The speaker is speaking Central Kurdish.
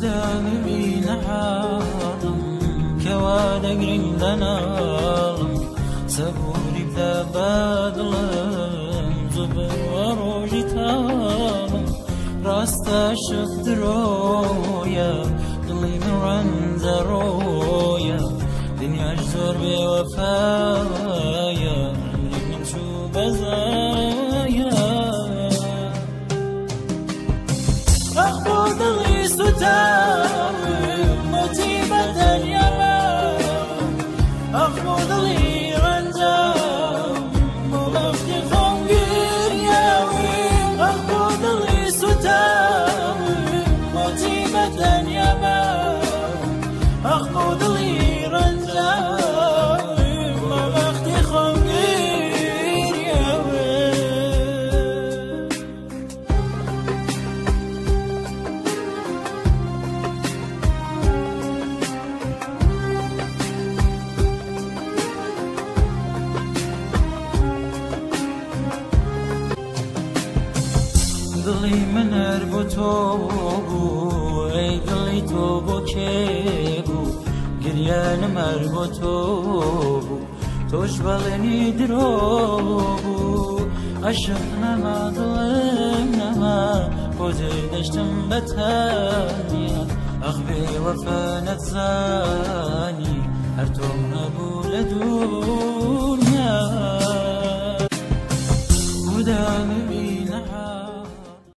ودامي نحاضم كوادقرين لنالم سبوري بذا بادلم زبر وروجي تالم راستا شفترويا دلي مرنز رويا دنيا جزور بوفايا نمشو بزايا أخبو دلي ستاوي متيبة اليمام أخبو دلي رنزام ملفتي خنقر ياوي أخبو دلي ستاوي متيبة اليمام أخبو دلي رنزام ملفتي خنقر ياوي دلي من اربطوبو اي دلي توبو كيبو قريان مربطوبو توش بالني دروبو عشقنا ما ظلمنا ما وزيدشتم بتانيا اخبي وفانا تزاني هرتم نبو لدنيا ودامي